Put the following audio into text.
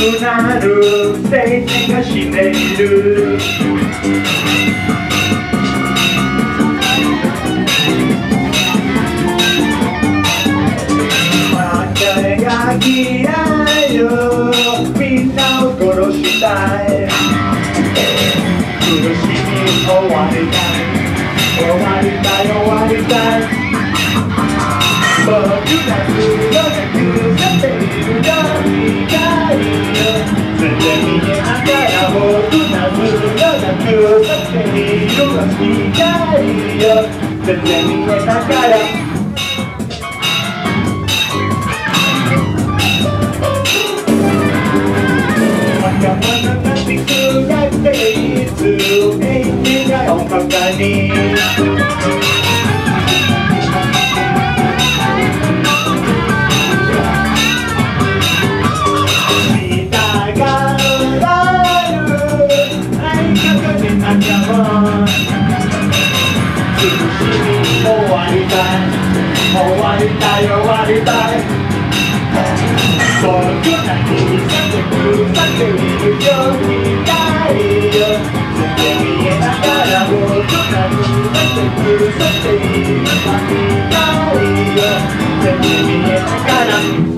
くなるステージが死んでいる誰が嫌いよみんなを殺したい苦しみ終わりたい終わりたい終わりたい僕らずっとさせているよみたいよ全然見えながら僕らずっとさせているよみたいよ全然見えながら若者が見つかっていつ永遠がおかかに苦しみ終わりたい終わりたい終わりたい僕らにさせくさせるよみたいよ全然見えながら僕らにさせくさせるみたいよ全然見えながら